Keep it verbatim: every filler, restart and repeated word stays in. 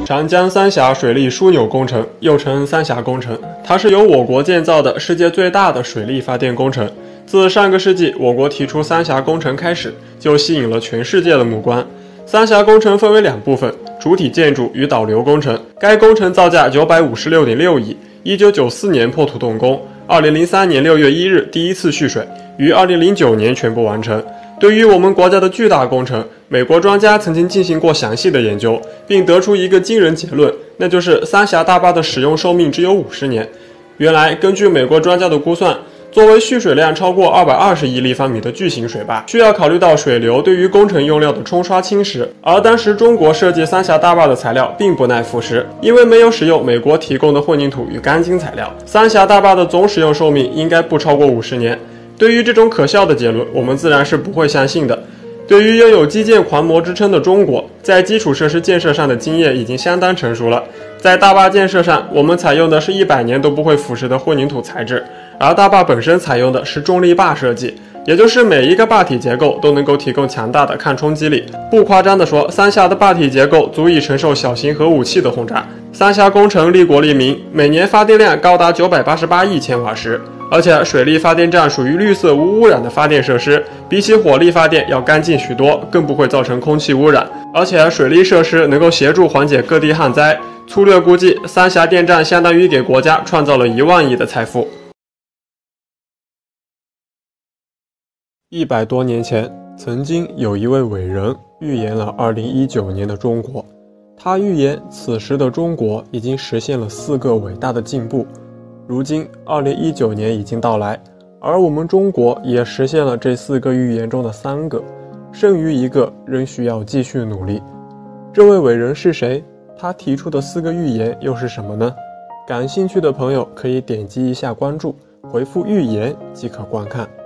长江三峡水利枢纽工程又称三峡工程，它是由我国建造的世界最大的水利发电工程。自上个世纪我国提出三峡工程开始，就吸引了全世界的目光。三峡工程分为两部分，主体建筑与导流工程。该工程造价 九百五十六点六亿，一九九四年破土动工，二零零三年六月一日第一次蓄水，于二零零九年全部完成。对于我们国家的巨大工程，美国专家曾经进行过详细的研究，并得出一个惊人结论，那就是三峡大坝的使用寿命只有五十年。原来，根据美国专家的估算，作为蓄水量超过二百二十亿立方米的巨型水坝，需要考虑到水流对于工程用料的冲刷侵蚀。而当时中国设计三峡大坝的材料并不耐腐蚀，因为没有使用美国提供的混凝土与钢筋材料，三峡大坝的总使用寿命应该不超过五十年。对于这种可笑的结论，我们自然是不会相信的。对于拥有基建狂魔之称的中国，在基础设施建设上的经验已经相当成熟了。在大坝建设上，我们采用的是一百年都不会腐蚀的混凝土材质，而大坝本身采用的是重力坝设计，也就是每一个坝体结构都能够提供强大的抗冲击力。不夸张地说，三峡的坝体结构足以承受小型核武器的轰炸。三峡工程利国利民，每年发电量高达九百八十八亿千瓦时。而且水力发电站属于绿色无污染的发电设施，比起火力发电要干净许多，更不会造成空气污染。而且水利设施能够协助缓解各地旱灾。粗略估计，三峡电站相当于给国家创造了一万亿的财富。一百多年前，曾经有一位伟人预言了二零一九年的中国。他预言此时的中国已经实现了四个伟大的进步。如今二零一九年已经到来，而我们中国也实现了这四个预言中的三个，剩余一个仍需要继续努力。这位伟人是谁？他提出的四个预言又是什么呢？感兴趣的朋友可以点击一下关注，回复预言即可观看。